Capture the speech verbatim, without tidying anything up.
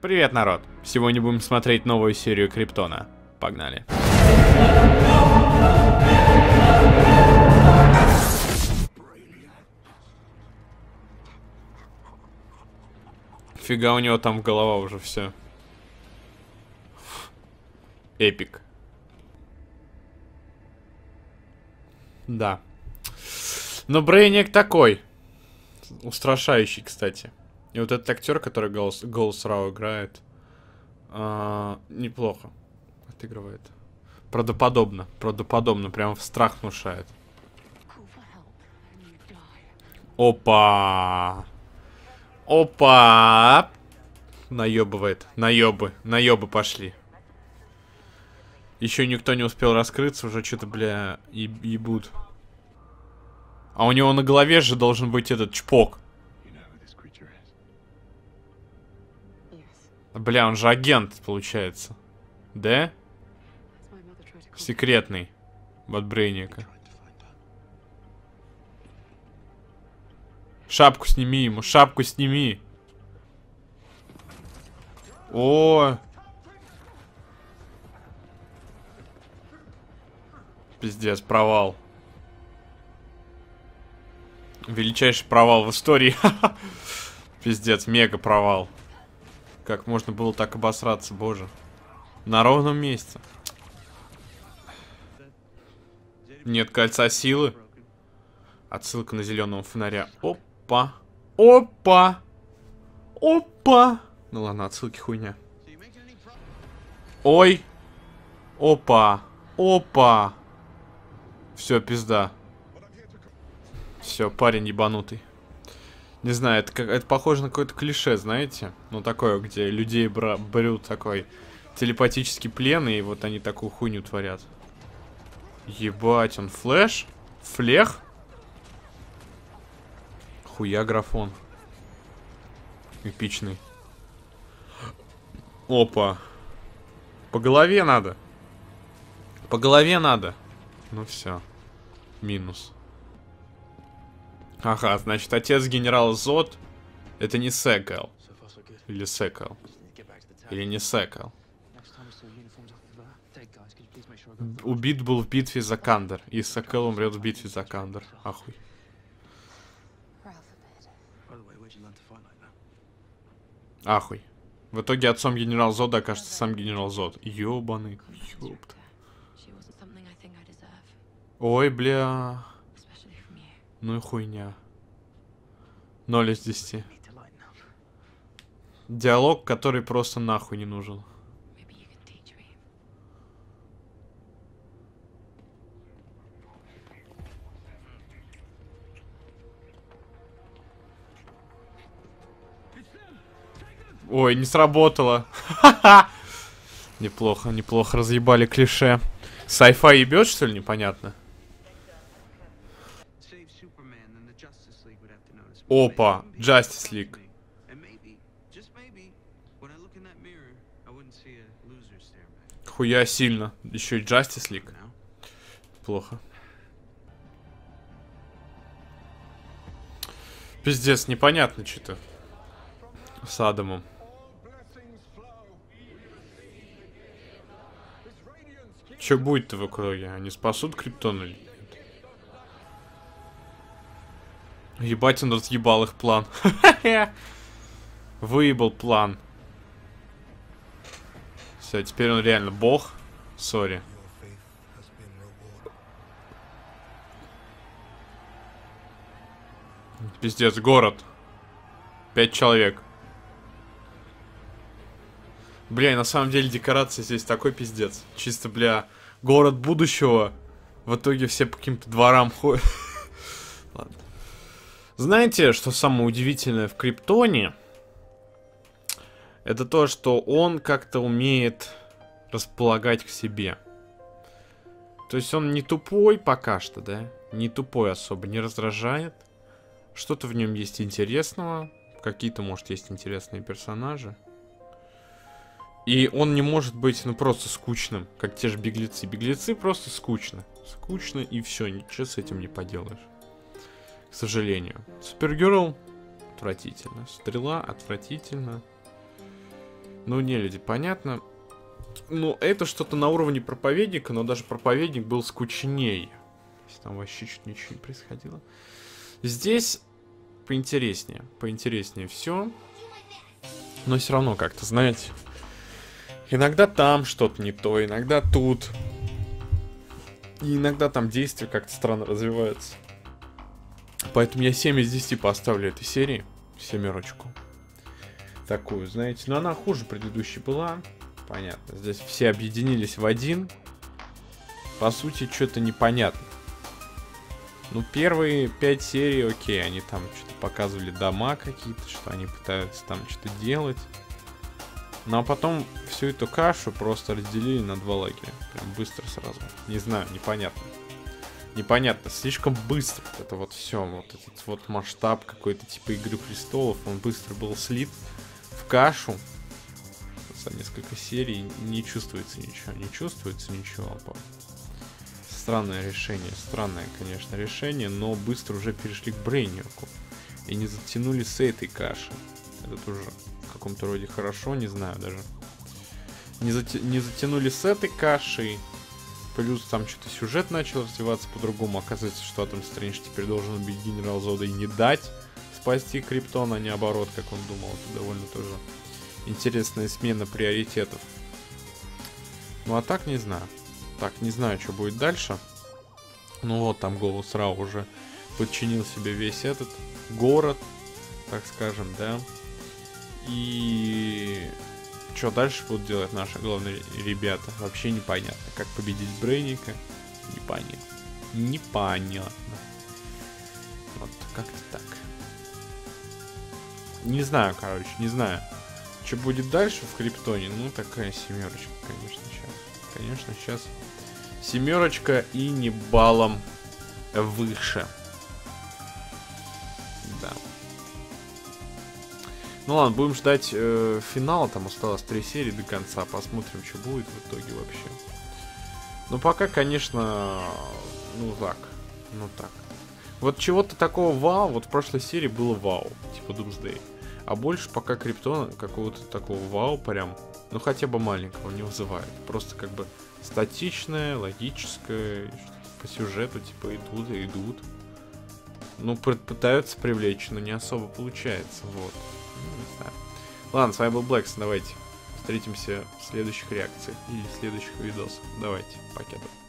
Привет, народ! Сегодня будем смотреть новую серию Криптона. Погнали. Фига у него там голова уже все. Эпик. Да. Но Брейник такой. Устрашающий, кстати. И вот этот актер, который голос, голос Рау играет, а, неплохо отыгрывает. Правдоподобно. Правдоподобно. Прям в страх внушает. Опа! Опа! Наебывает. Наебы. Наебы пошли. Еще никто не успел раскрыться, уже что-то, бля, еб ебут. А у него на голове же должен быть этот чпок. Бля, он же агент, получается. Да? Секретный. От Брейника. Шапку сними ему, шапку сними. О! Пиздец, провал. Величайший провал в истории. Пиздец, мега провал. Как можно было так обосраться, боже. На ровном месте. Нет кольца силы. Отсылка на зеленого фонаря. Опа. Опа. Опа. Ну ладно, отсылки хуйня. Ой. Опа. Опа. Все, пизда. Все, парень ебанутый. Не знаю, это, как, это похоже на какое-то клише, знаете? Ну, такое, где людей бра берут такой телепатический плен, и вот они такую хуйню творят. Ебать, он флэш? Флех? Хуя графон. Эпичный. Опа. По голове надо. По голове надо. Ну все. Минус. Ага, значит, отец генерала Зод это не Секал. Или Секал. Или не Секал. Убит был в битве за Кандер. И Секал умрет в битве за Кандер. Ахуй. Ахуй. В итоге отцом генерал Зода окажется сам генерал Зод. Ёбаный. Ёпта. Ой, бля. Ну и хуйня. ноль из десяти. Диалог, который просто нахуй не нужен. Ой, не сработало. Неплохо, неплохо разъебали клише. Sci-fi ебет, что ли, непонятно? Опа, Justice League. Хуя сильно. Еще и Justice League. Плохо. Пиздец, непонятно что-то. С Адамом. Че будет-то в итоге? Они спасут Криптон или нет? Ебать, он разъебал их план. Выебал план. Все, теперь он реально бог. Сори. Пиздец, город. Пять человек. Бля, на самом деле декорация здесь такой пиздец. Чисто, бля, город будущего. В итоге все по каким-то дворам ходят. Ладно. Знаете, что самое удивительное в Криптоне? Это то, что он как-то умеет располагать к себе. То есть он не тупой пока что, да? Не тупой особо, не раздражает. Что-то в нем есть интересного. Какие-то, может, есть интересные персонажи. И он не может быть, ну, просто скучным, как те же беглецы. Беглецы просто скучно. Скучно и все, ничего с этим не поделаешь. К сожалению. Супергерл отвратительно. Стрела отвратительно. Ну, не люди, понятно. Ну, это что-то на уровне проповедника, но даже проповедник был скучнее. Там вообще чуть ничего не происходило. Здесь поинтереснее. Поинтереснее все. Но все равно как-то, знаете, иногда там что-то не то, иногда тут. И иногда там действия как-то странно развиваются. Поэтому я семь из десяти поставлю этой серии. Семерочку. Такую, знаете. Но она хуже предыдущей была. Понятно. Здесь все объединились в один. По сути, что-то непонятно. Ну, первые пять серий, окей, они там что-то показывали дома какие-то, что они пытаются там что-то делать. Ну, а потом всю эту кашу просто разделили на два лагеря. Прям быстро сразу. Не знаю, непонятно. Непонятно, слишком быстро это вот все. Вот этот вот масштаб какой-то типа Игры Престолов, он быстро был слит в кашу. За несколько серий не чувствуется ничего, не чувствуется ничего. Странное решение, странное, конечно, решение, но быстро уже перешли к Брейниаку. И не затянули с этой каши. Это тоже в каком-то роде хорошо, не знаю даже. Не, зати... не затянули с этой кашей. Плюс там что-то сюжет начал развиваться по-другому. Оказывается, что Атом Стрэндж теперь должен убить генерал Зода и не дать спасти Криптон, а не наоборот, как он думал. Это довольно тоже интересная смена приоритетов. Ну а так не знаю. Так, не знаю, что будет дальше. Ну вот, там голос Рау уже подчинил себе весь этот город, так скажем, да. И что дальше будут делать наши главные ребята, вообще непонятно. Как победить Брейника, непонятно. Непонятно. Вот, как-то так. Не знаю, короче, не знаю. Что будет дальше в Криптоне? Ну, такая семерочка, конечно, сейчас. Конечно, сейчас семерочка и не баллом выше. Да. Ну ладно, будем ждать э, финала. Там осталось три серии до конца. Посмотрим, что будет в итоге вообще. Ну, пока, конечно, ну так. Ну так. Вот чего-то такого вау. Вот в прошлой серии было вау. Типа Doomsday. А больше пока Криптона какого-то такого вау прям. Ну, хотя бы маленького не вызывает. Просто как бы статичное, логическое. По сюжету, типа, идут и идут. Ну, пытаются привлечь, но не особо получается. Вот. Ну, не знаю. Ладно, с вами был Блэкс. Давайте встретимся в следующих реакциях или в следующих видосах. Давайте, покеда.